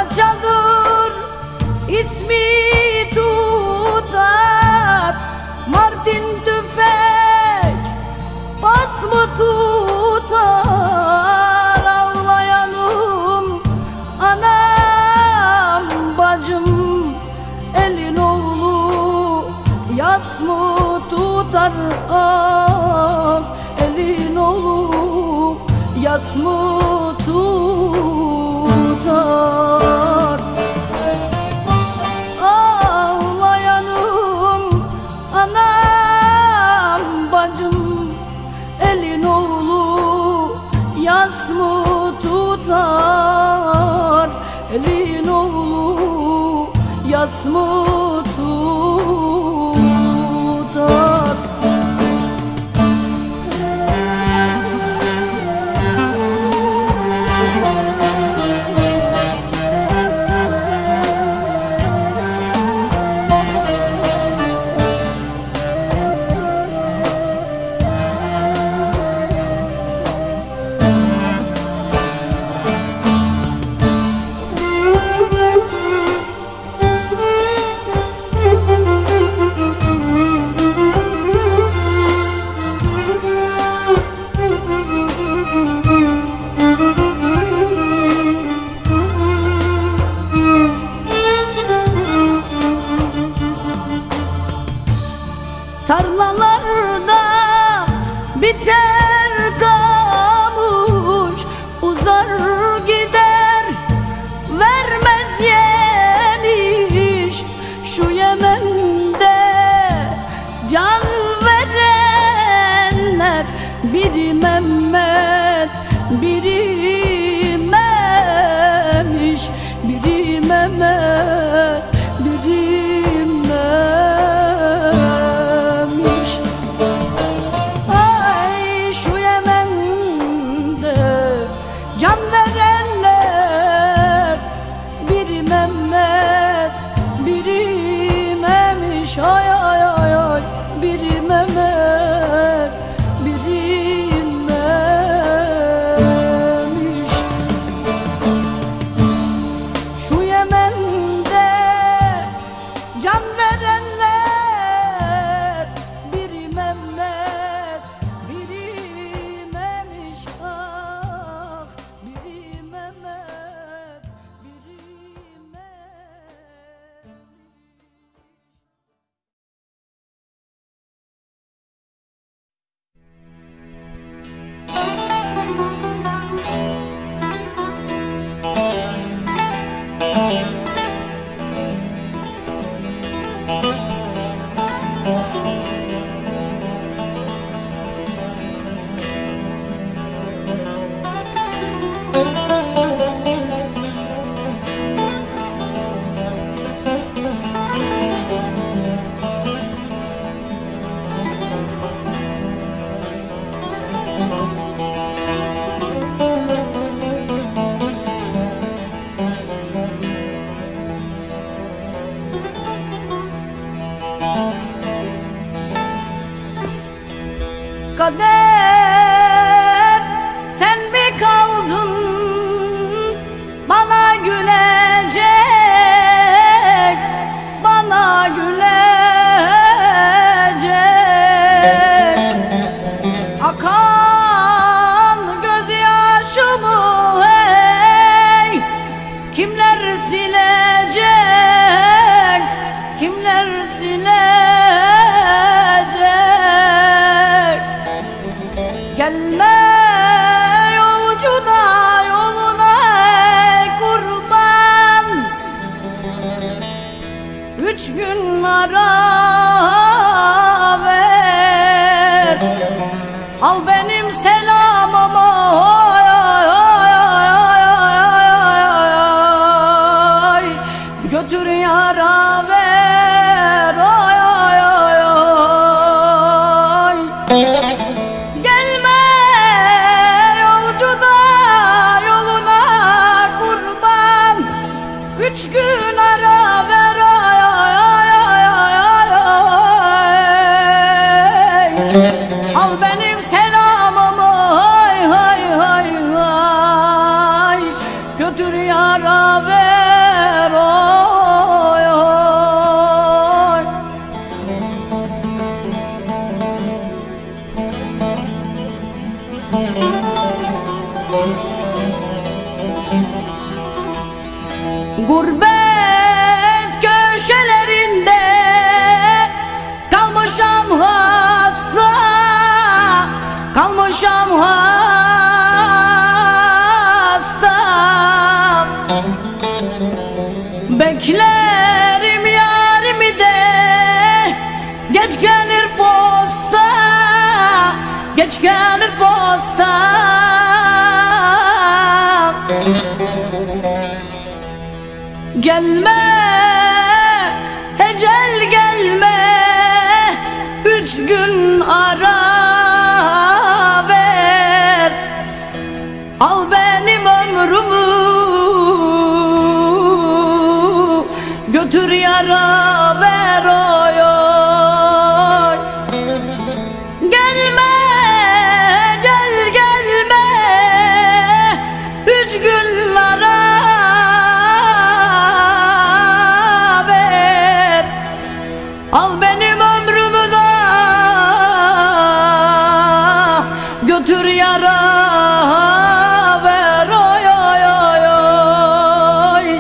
çadır ismi tutar, Mardin tüfek bas mı tutar? Ağlayanım anam bacım, elin oğlu yas mı tutar? Ah, elin oğlu yas mı tutar? Ağlayanım anam bacım, elin oğlu yas mı tutar? Elin oğlu yas mı tutar? Tarlalarda biter kamış, uzar gider vermez yemiş. Şu Yemen'de can verenler, biri Mehmet biri Memiş, biri Mehmet biri can verenler, biri Mehmet biri Memiş. Ay ay ay ay, biri Mehmet biri Memiş. Şu Yemen'de can verenler, biri Mehmet biri Memiş. Ah, biri Mehmet biri Memiş. Kader, sen mi kaldın bana gülecek, bana gülecek? Akan gözyaşımı hey, kimler silecek, kimler silecek? Gelme yolcu da yoluna kurban, 3 gün ara ver. Al benim selamımı, oy oy oy oy oy oy, götür yara ver, oy oy oy oy. Gelme yolcu da yoluna kurban, 3 gün ara ver, oy oy oy oy oy. Al benim selamımı, hay hay hay hay, götür yara ver. köşelerinde kalmışam hasta, kalmışam hasta. Beklerim yarimi de geç gelir posta, geç gelir posta. Gelme ecel gelme, 3 gün ara ver, al benim ömrümü götür yara ver, oy oy. Gelme ecel gelme, 3 gün ara ver, al benim ömrümü da götür yara ver, oy oy oy oy.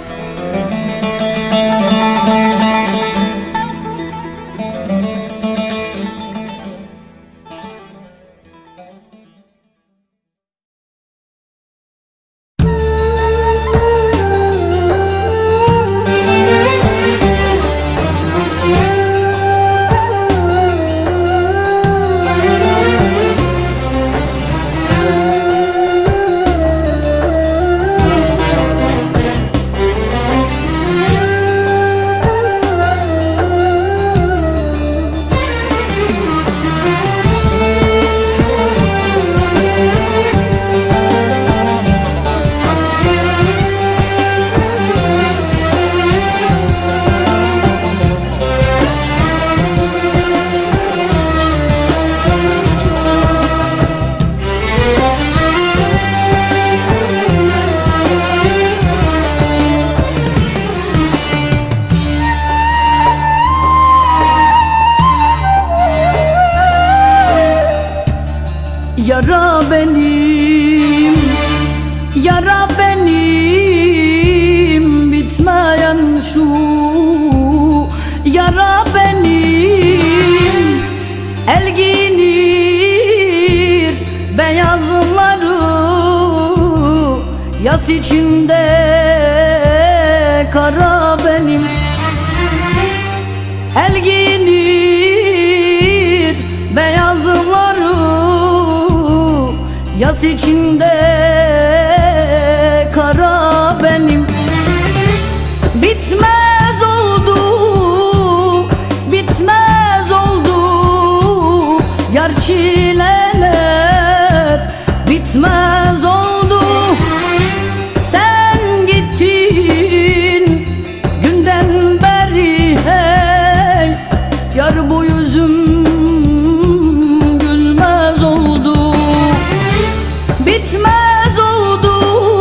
Yara benim, yara benim, bitmeyen şu yara benim. Elginir beyazları, yas içinde kara benim. Elginir beyazları, yas içinde kara benim. Bitmez oldu, bitmez oldu yar çileler, bitmez oldu. Sen gittin günden beri, hey yar bu yüzüm gülmez oldu. Bitmez oldu,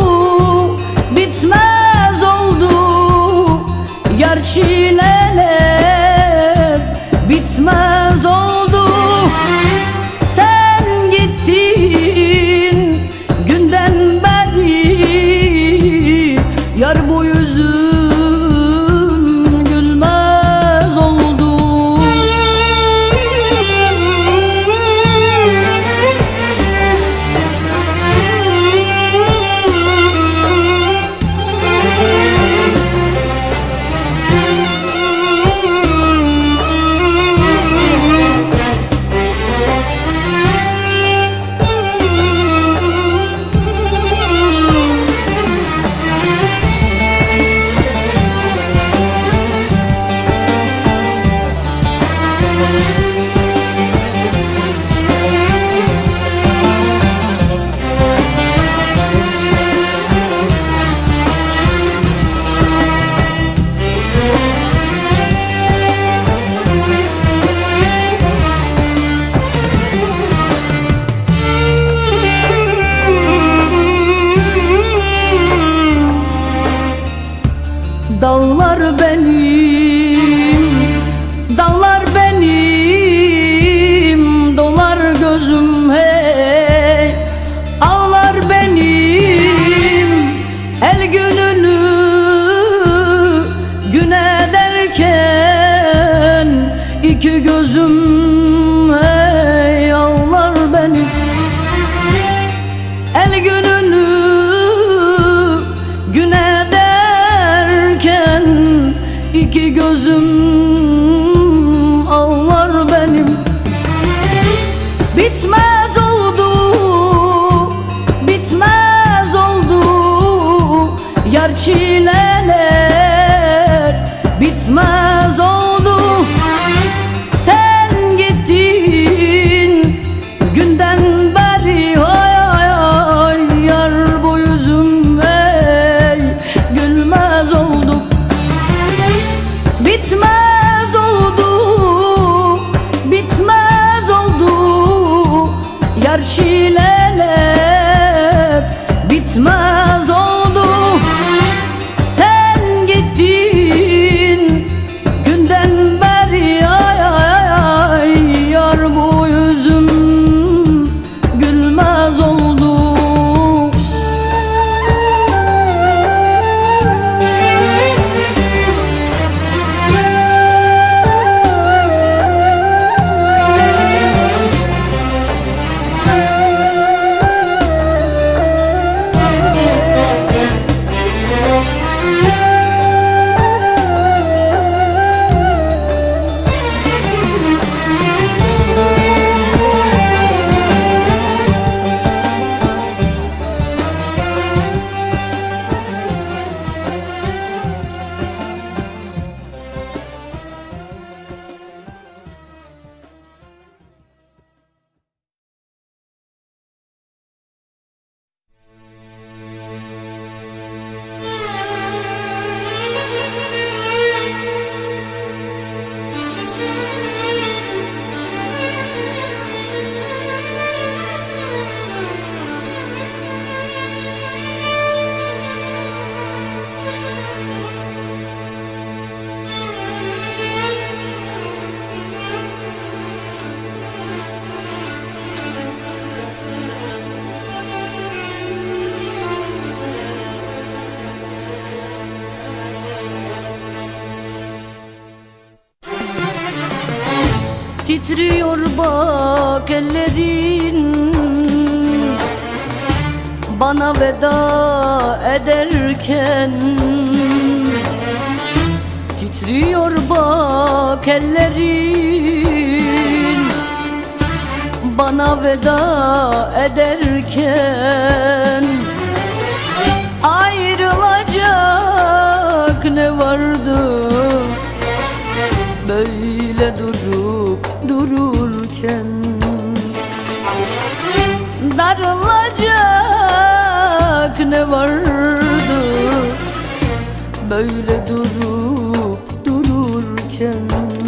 bitmez oldu yar çileler, bitmez oldu. Sen gittin günden beri, yar bu yüzüm gülmez oldu. Dağlar benim, dağlar benim, dolar gözüm hey, ağlar benim. El gününü gün eder İki gözüm ağlar benim. Bitmez oldu, bitmez oldu yar çileler, bitmez oldu. Sen gittin günden beri, ay ay ay yar bu yüzüm ey gülmez oldu. Bitmez oldu, bitmez oldu yar çileler, bitmez oldu. Sen gittin günden beri, ay ay ay yar bu yüzüm gülmez oldu. Titriyor bak ellerin bana veda ederken. Titriyor bak ellerin bana veda ederken. Ayrılacak ne vardı böyle durup dururken. Darılacak ne vardı böyle durup dururken.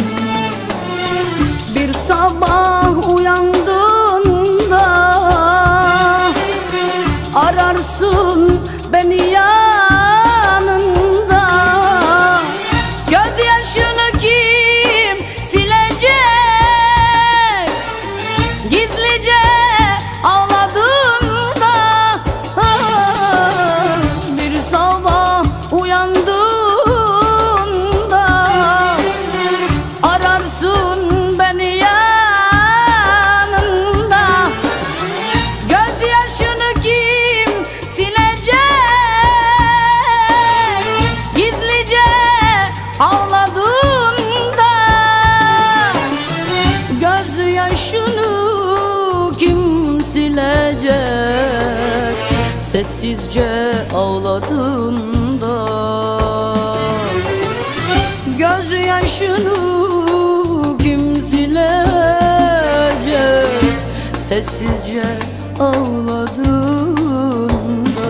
Bir sabah uyandığında ararsın beni yanında. Gözyaşını kim silecek? Gizlice ağladığında. Bir sabah uyandığında ararsın beni yanında. Gözyaşını kim silecek? Gizlice ağladığında. Gözyaşını kim silecek? Sessizce ağladığında. Gözyaşını kim silecek? Sessizce ağladığında.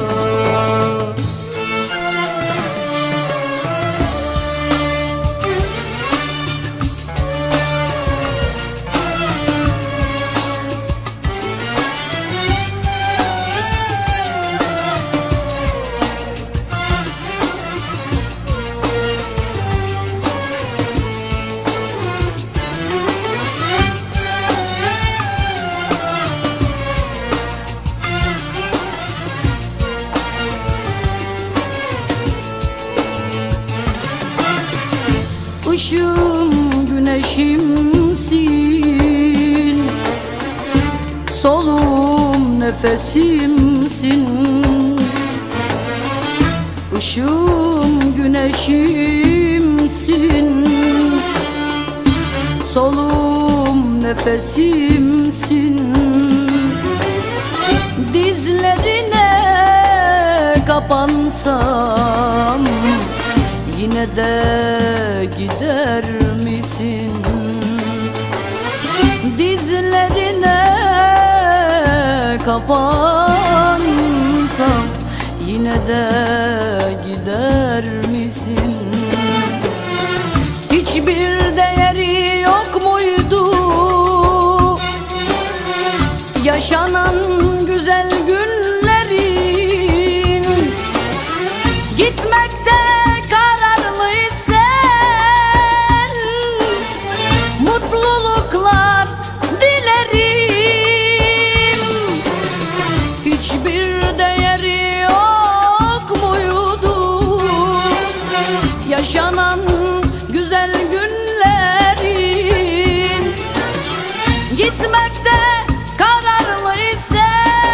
Işığım güneşimsin, solum nefesimsin. Işığım güneşimsin, nefesimsin, solum nefesimsin. Dizlerine kapansam yine de gider misin? Dizlerine kapansam yine de gider misin? Hiçbir değeri yok muydu yaşanan güzel günlerin? Gitmekte kararlıysan mutluluklar dilerim. Hiçbir değeri yok muydu yaşanan güzel günlerin? Gitmekte kararlıysan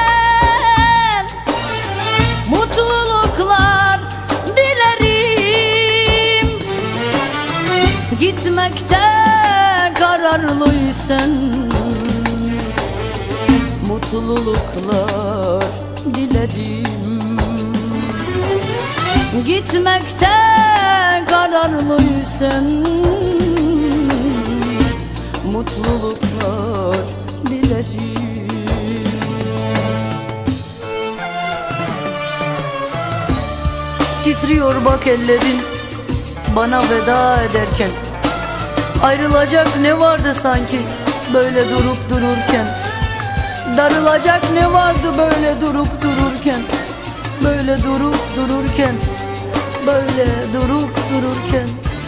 mutluluklar dilerim. Gitmekte kararlıysan mutluluklar dilerim. Gitmekte kararlıysan mutluluklar dilerim. Titriyor bak ellerin bana veda ederken. Ayrılacak ne vardı sanki böyle durup dururken? Darılacak ne vardı böyle durup dururken? Böyle durup dururken, böyle durup dururken.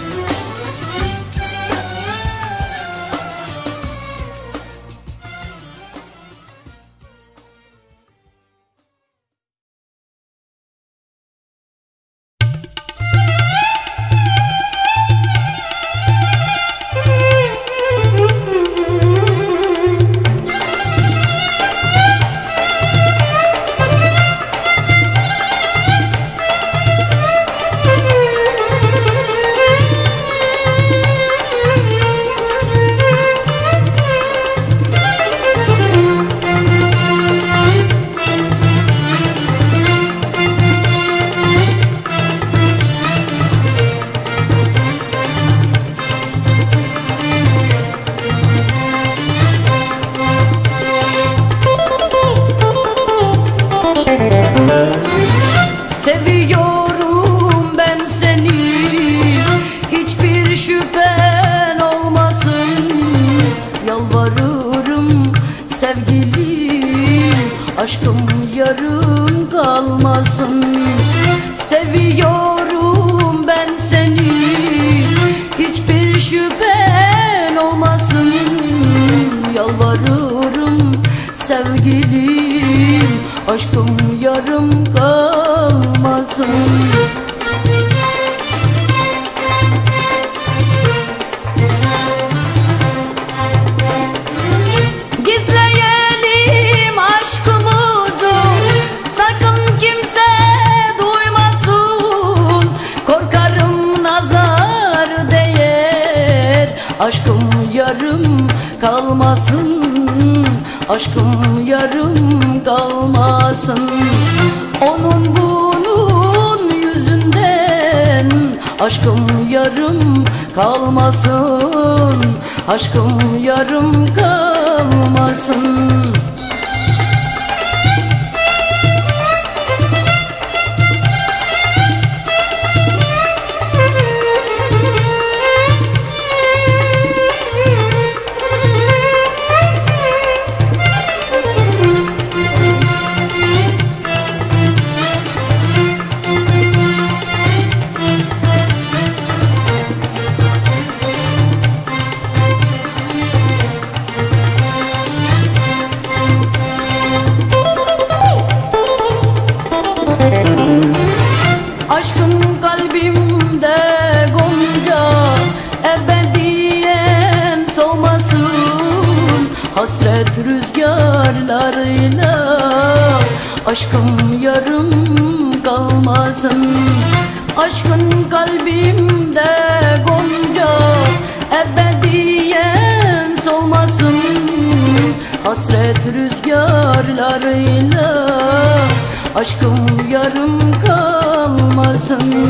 Seviyorum ben seni, hiçbir şüphen olmasın. Yalvarırım sevgilim, aşkım yarım kalmasın. Seviyorum ben seni, hiçbir şüphen olmasın. Yalvarırım sevgilim, aşkım yarım kalmasın. Gizleyelim aşkımızı, sakın kimse duymasın. Korkarım nazar değer, aşkım yarım kalmasın. Aşkım yarım kalmasın. Onun bunun yüzünden aşkım yarım kalmasın. Aşkım yarım kalmasın. Aşkın kalbimde gonca, ebediyen solmasın. Hasret rüzgarlarıyla aşkım yarım kalmasın. Aşkın kalbimde gonca, hasret rüzgarlarıyla aşkım yarım kalmasın.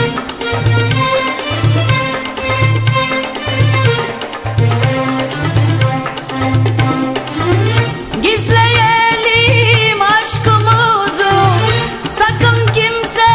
Gizleyelim aşkımızı, sakın kimse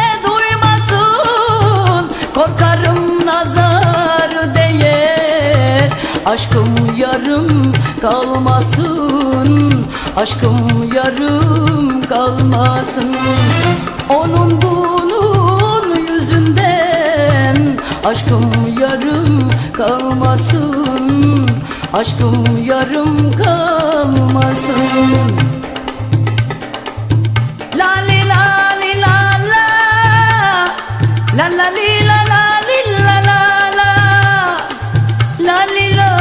duymasın. Korkarım nazar değer, aşkım yarım kalmasın. Aşkım yarım kalmasın. Onun bunun yüzünden aşkım yarım kalmasın. Aşkım yarım kalmasın. La li la li la la, la la li la la li la la la, la li la,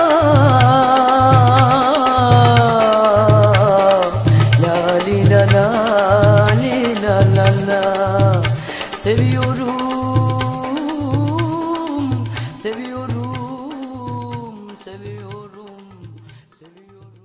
la li la la li la la la. Seviyorum, seviyorum, seviyorum, seviyorum.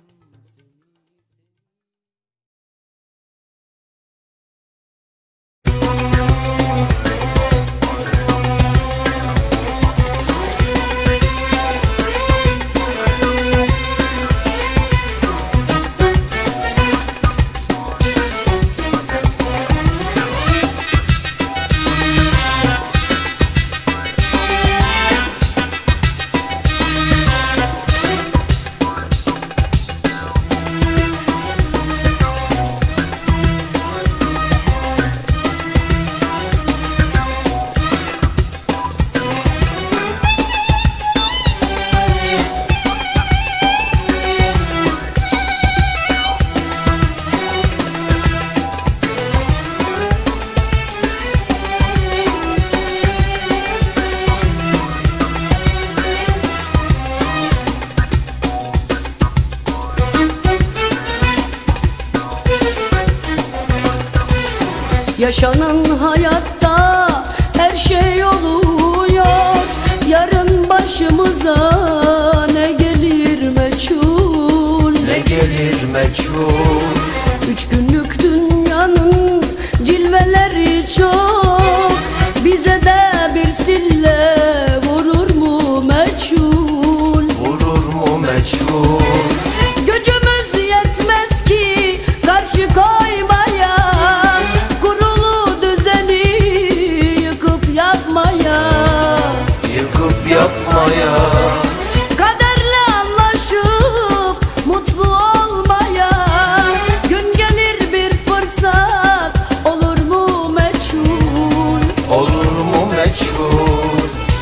Yaşanan hayatta her şey oluyor. Yarın başımıza ne gelir meçhul, ne gelir meçhul. 3 günlük dünyanın cilveleri çok. Bize de bir sille vurur mu meçhul, vurur mu meçhul. Gücümüz yetmez ki karşı koymaya, kurulu düzeni yıkıp yapmaya, yıkıp yapmaya. Kaderle anlaşıp mutlu olmaya. Gün gelir bir fırsat, olur mu meçhul, olur mu meçhul.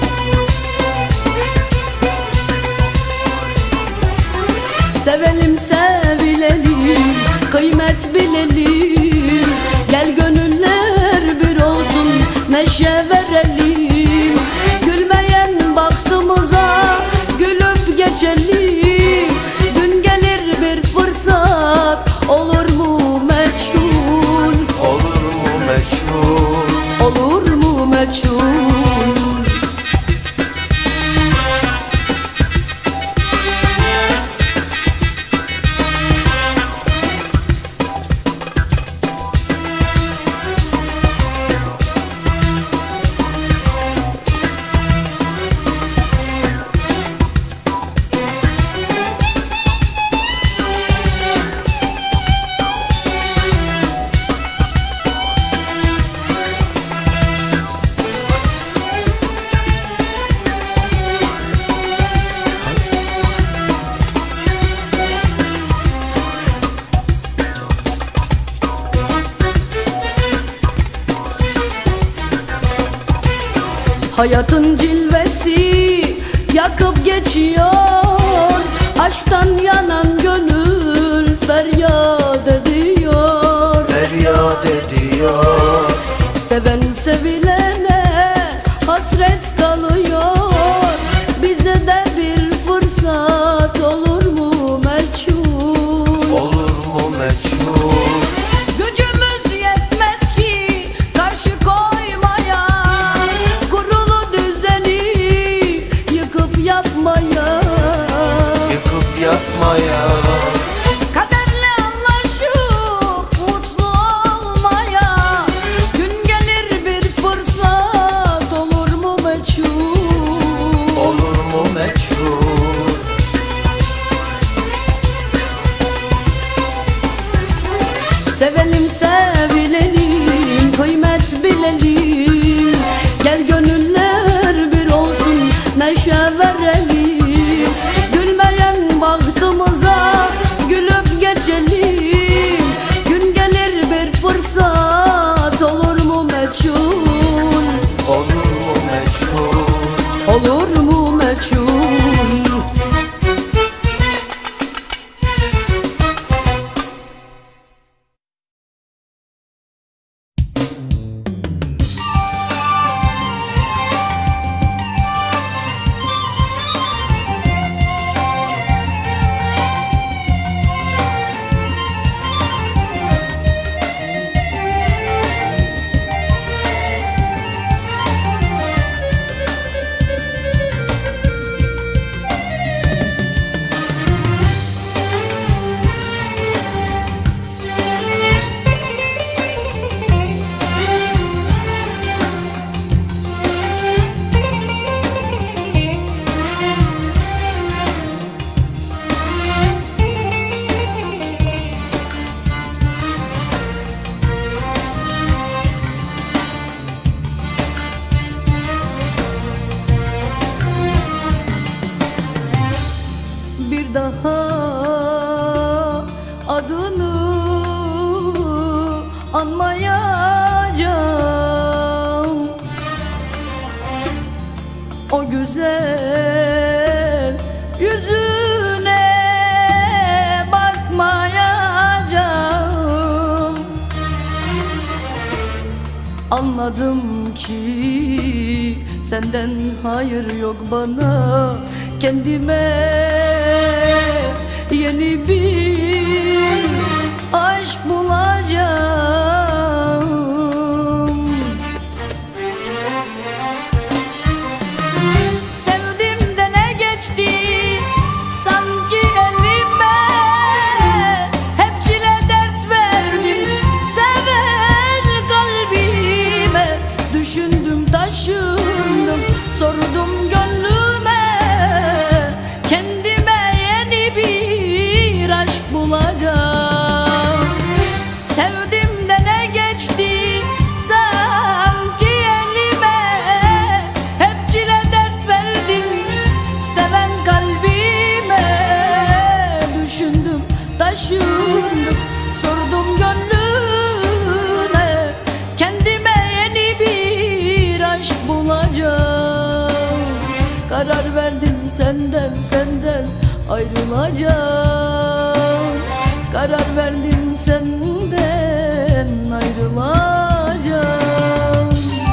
Sevelim sevilelim, kıymet bilelim. Gel gönüller bir olsun, neşe verelim. Gülmeyen bahtımıza gülüp geçelim. Gün gelir bir fırsat, olur mu meçhul, olur mu meçhul. olur mu meçhul. Hayatın cilvesi yakıp geçiyor. Aşktan yanan gönül feryat ediyor, feryat ediyor. Seven sevilene hasret kalıyor. Bize de bir fırsat, olur mu meçhul, olur mu meçhul. Gücümüz yetmez ki karşı koymaya, kurulu düzeni yıkıp yapmaya, yıkıp yapmaya. olur mu meçhul. Bir daha adını anmayacağım, o güzel yüzüne bakmayacağım. Anladım ki senden hayır yok bana, kendime yeni bir aşk bulacağım. Sevdim de ne geçti sanki elime, hep çile dert verdim seven kalbime. Düşündüm taşındım, sordum gönlüme, kendime yeni bir aşk bulacağım. Sevdim de ne geçti sanki elime, hep çile dert verdin seven kalbime. Düşündüm taşındım, sordum gönlüme, kendime yeni bir aşk bulacağım. Karar verdim senden ayrılacağım. Karar verdim senden ayrılacağım.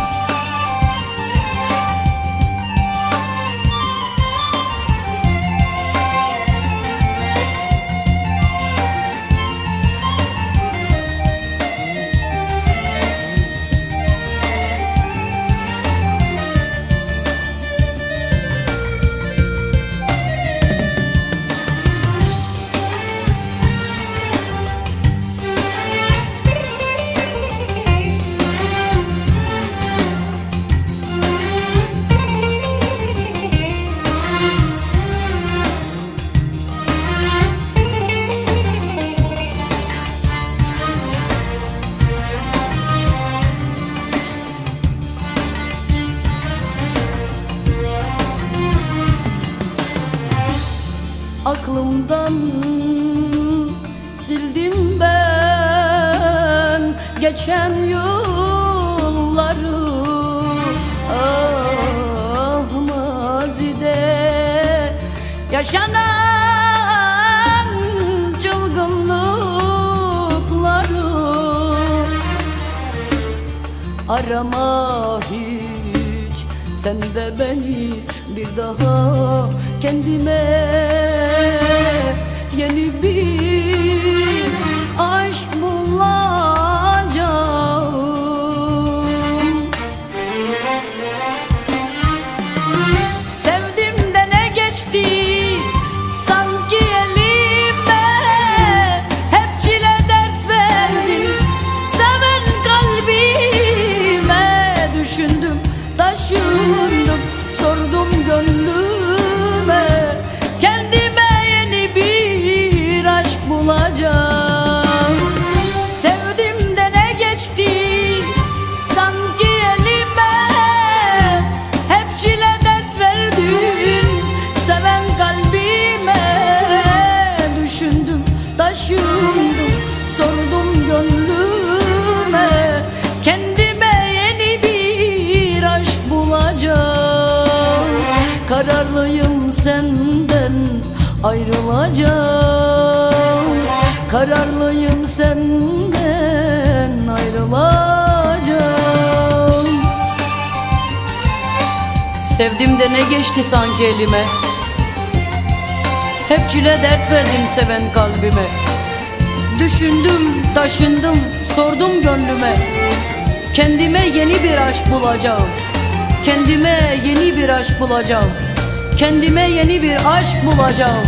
Aklımdan sildim ben geçen yılları. Ah mazide yaşanan çılgınlıkları. Arama hiç sen de beni bir daha, kendime yeni bir aşk bulacağım. Sevdim de ne geçti sanki elime, hep çile dert verdin seven kalbime. Düşündüm taşındım, sordum gönlüme, kendime yeni bir aşk bulacağım. Kararlıyım senden ayrılacağım. Kararlıyım senden ayrılacağım. Sevdim de ne geçti sanki elime. Hep çile dert verdim seven kalbime. Düşündüm, taşındım, sordum gönlüme. Kendime yeni bir aşk bulacağım. Kendime yeni bir aşk bulacağım. Kendime yeni bir aşk bulacağım.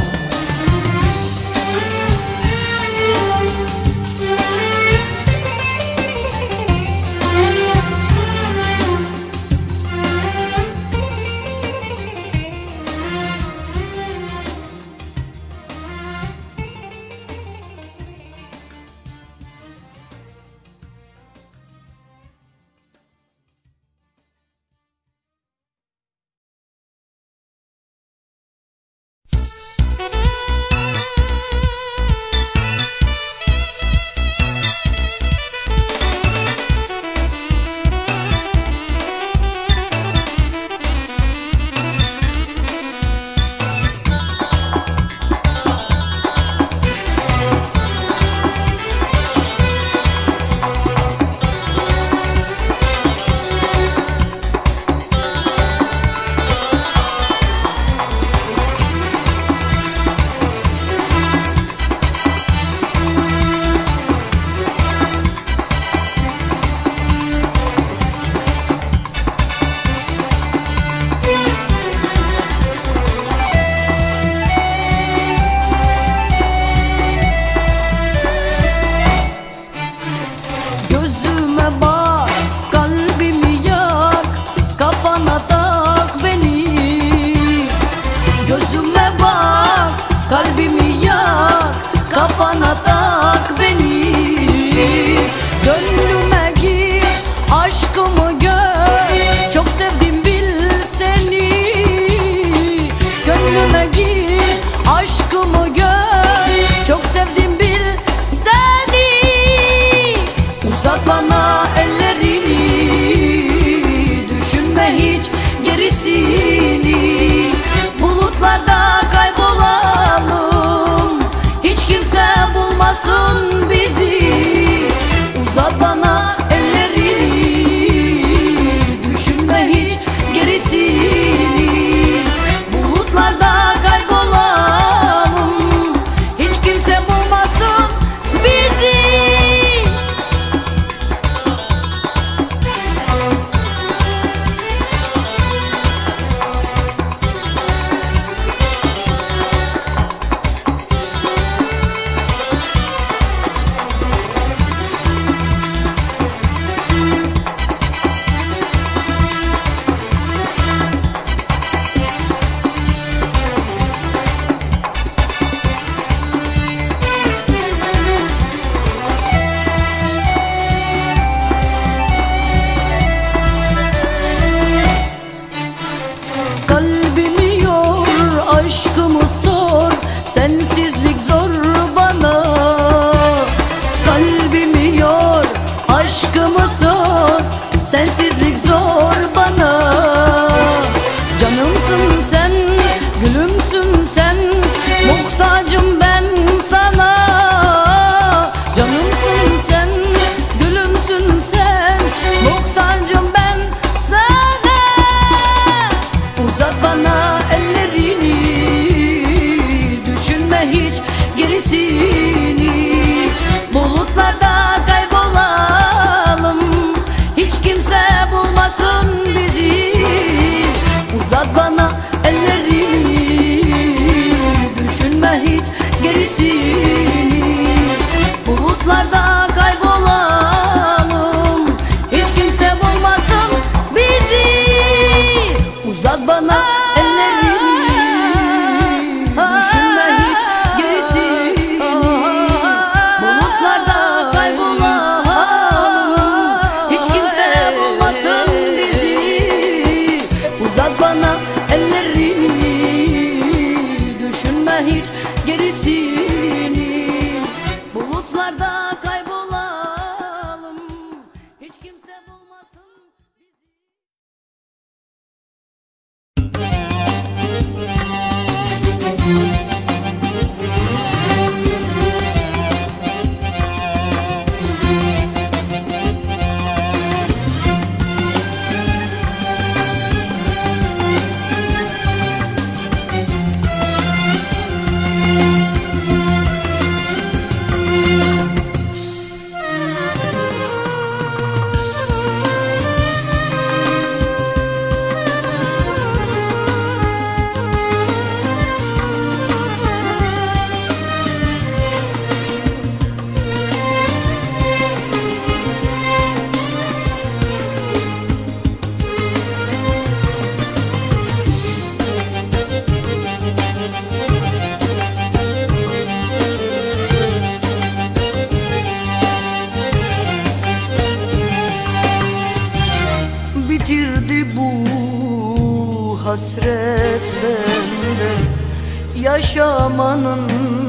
hasret bende, yaşamanın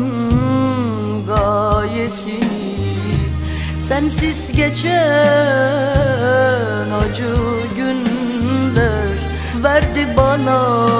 gayesini. Sensiz geçen acı günler verdi bana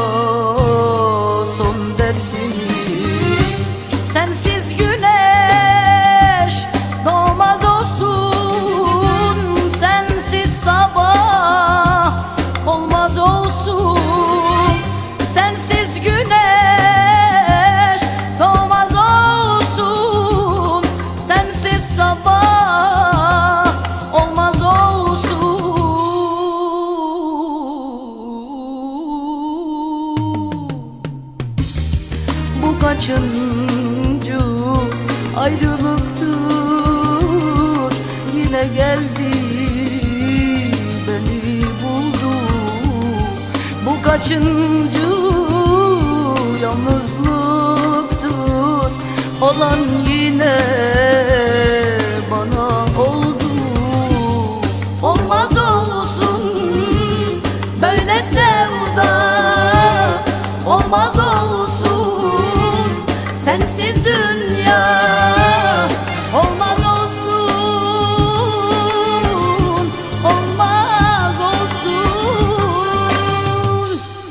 son dersini. Sensiz güneş doğmaz olsun, sensiz sabah olmaz olsun. Sensiz güneş doğmaz olsun, sensiz sabah olmaz olsun. Bu kaçıncı ayrılıktır, yine geldi beni buldu. Bu kaçıncı yalnızlıktır, olan yine bana oldu. Olmaz olsun böyle sevda, olmaz olsun sensiz dünya. Olmaz olsun, olmaz olsun.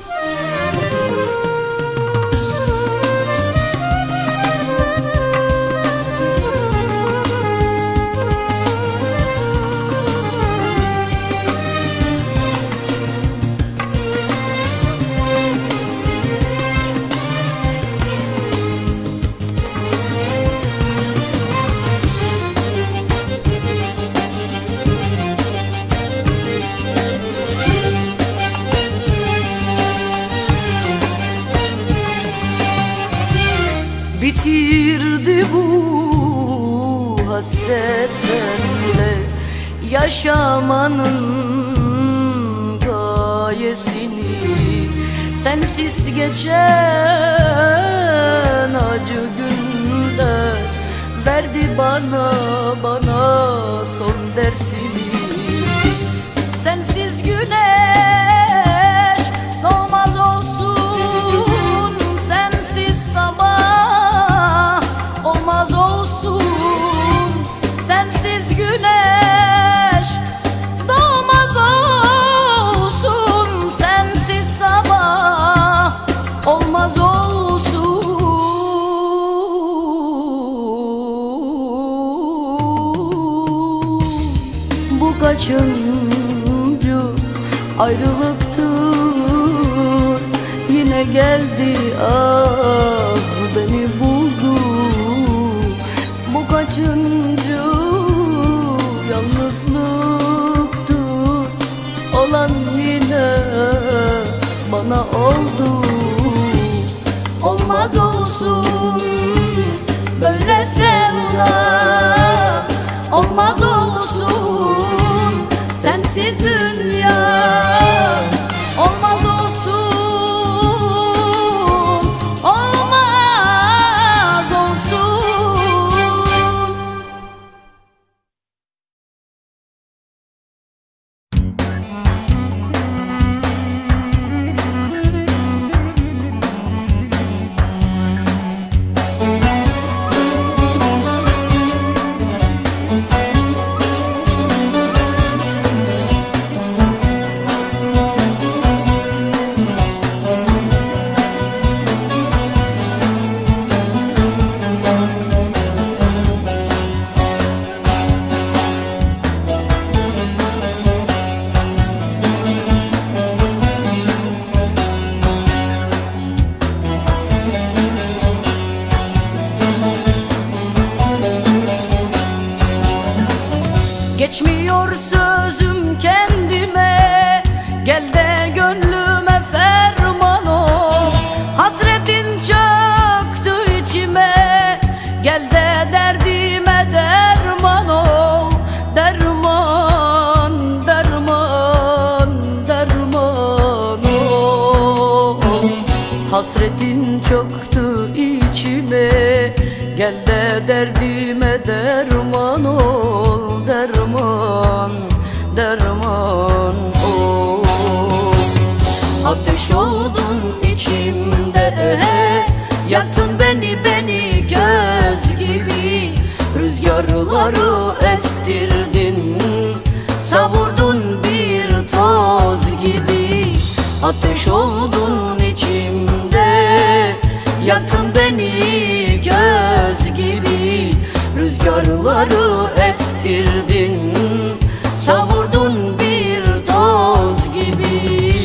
Bitirdi bu hasret bende, yaşamanın gayesini. Sensiz geçen acı günler verdi bana son dersini. Sensiz güneş doğmaz olsun, sensiz sabah olmaz olsun. Sensiz güneş doğmaz olsun, sensiz sabah olmaz olsun. Bu kaçıncı ayrılıktır, yine geldi ah beni buldu. Bu kaçıncı yalnızlıktır, olan yine bana oldu. Olmaz olsun böyle sevda, olmaz olsun sensiz dünya. Olmaz olsun, olmaz olsun. Geçmiyor sözüm kendime, gel de gönlüme ferman ol. Hasretin çöktü içime, gel de derdime derman ol. Derman, derman, derman ol. Hasretin çöktü içime, gel de derdime derman ol. Derman, derman ol. Ateş Ateş oldun içimde, yaktın beni göz gibi. Rüzgarları estirdin, savurdun bir toz gibi. Ateş oldun içimde, yaktın beni göz gibi. Rüzgarları estirdin, savurdun bir toz gibi.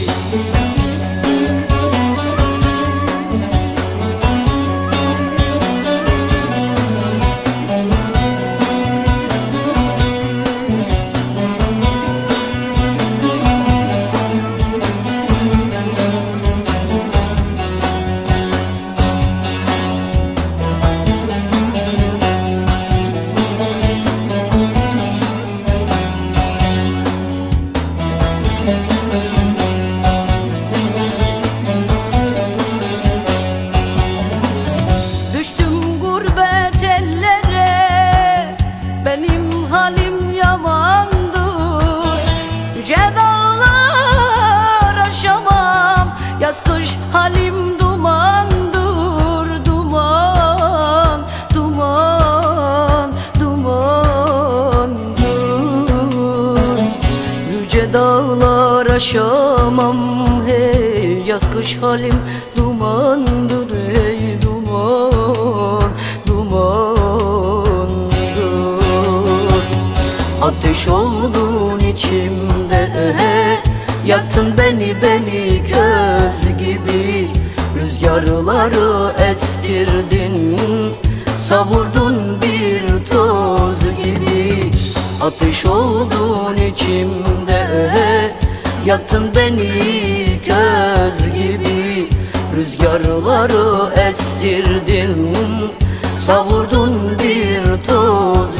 Düştüm gurbet ellere, benim halim yamandır. Yüce dağlar aşamam, yaz kış halim dumandır. Duman, duman, dumandır. Yüce dağlar aşamam, hey, yaz kış halim dumandır. Hey, duman, dumandır. Ateş oldun içimde, yaktın beni göz gibi. Rüzgarları estirdin, savurdun bir toz gibi. Ateş oldun içimde, yaktın beni göz gibi. Rüzgarları estirdin, savurdun bir toz